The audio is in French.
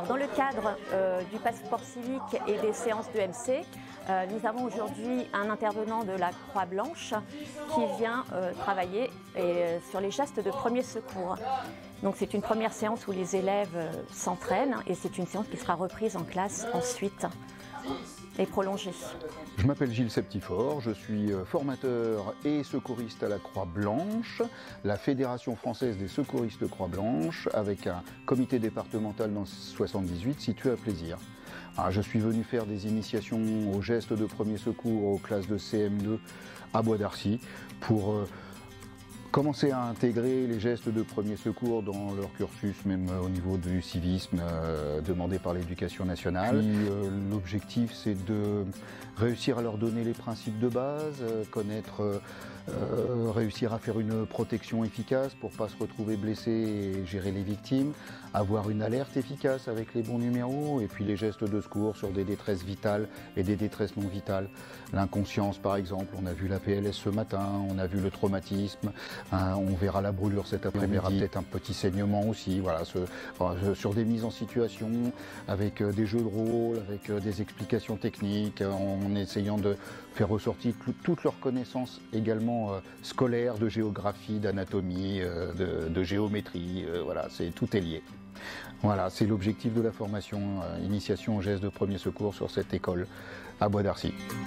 Alors, dans le cadre du passeport civique et des séances de MC, nous avons aujourd'hui un intervenant de la Croix-Blanche qui vient travailler sur les gestes de premier secours. Donc c'est une première séance où les élèves s'entraînent et c'est une séance qui sera reprise en classe ensuite et prolongée. Je m'appelle Gilles Septifort, je suis formateur et secouriste à la Croix-Blanche, la Fédération française des secouristes Croix-Blanche, avec un comité départemental dans 78 situé à Plaisir. Alors, je suis venu faire des initiations aux gestes de premier secours aux classes de CM2 à Bois d'Arcy pour commencer à intégrer les gestes de premier secours dans leur cursus, même au niveau du civisme demandé par l'éducation nationale. L'objectif, c'est de réussir à leur donner les principes de base, connaître, réussir à faire une protection efficace pour ne pas se retrouver blessé et gérer les victimes, avoir une alerte efficace avec les bons numéros et puis les gestes de secours sur des détresses vitales et des détresses non vitales. L'inconscience, par exemple, on a vu la PLS ce matin, on a vu le traumatisme. On verra la brûlure cet après-midi, on verra peut-être un petit saignement aussi, voilà, sur des mises en situation, avec des jeux de rôle, avec des explications techniques, en essayant de faire ressortir toutes leurs connaissances également scolaires, de géographie, d'anatomie, de géométrie, voilà, tout est lié. Voilà, c'est l'objectif de la formation, initiation aux gestes de premier secours sur cette école à Bois d'Arcy.